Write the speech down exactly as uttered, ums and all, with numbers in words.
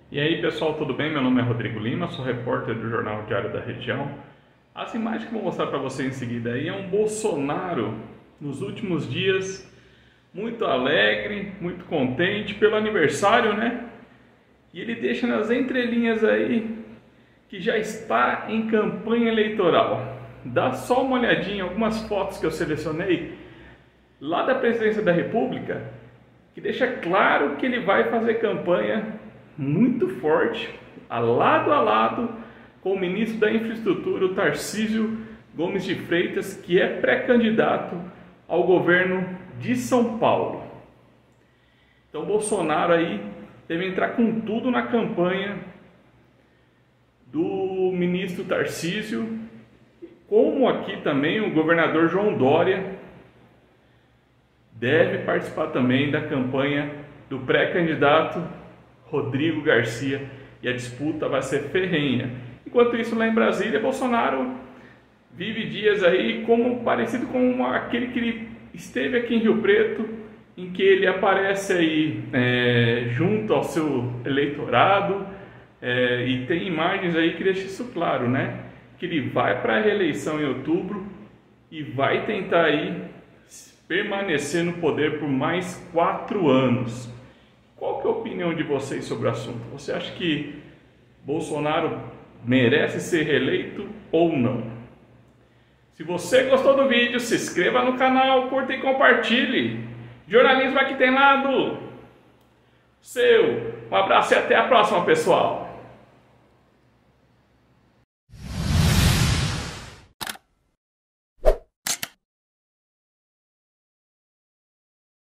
E aí pessoal, tudo bem? Meu nome é Rodrigo Lima, sou repórter do Jornal Diário da Região. As imagens que eu vou mostrar para você em seguida aí é um Bolsonaro nos últimos dias muito alegre, muito contente pelo aniversário, né? E ele deixa nas entrelinhas aí que já está em campanha eleitoral. Dá só uma olhadinha em algumas fotos que eu selecionei lá da Presidência da República, que deixa claro que ele vai fazer campanha muito forte, a lado a lado com o ministro da Infraestrutura, o Tarcísio Gomes de Freitas, que é pré-candidato ao governo de São Paulo. Então Bolsonaro aí deve entrar com tudo na campanha do ministro Tarcísio, como aqui também o governador João Dória deve participar também da campanha do pré-candidato Rodrigo Garcia, e a disputa vai ser ferrenha. Enquanto isso, lá em Brasília, Bolsonaro vive dias aí como parecido com aquele que ele esteve aqui em Rio Preto, em que ele aparece aí é, junto ao seu eleitorado, é, e tem imagens aí que deixam isso claro, né? Que ele vai para a reeleição em outubro e vai tentar aí permanecer no poder por mais quatro anos. Qual que é a opinião de vocês sobre o assunto? Você acha que Bolsonaro merece ser reeleito ou não? Se você gostou do vídeo, se inscreva no canal, curta e compartilhe. Jornalismo aqui tem lado seu. Um abraço e até a próxima, pessoal.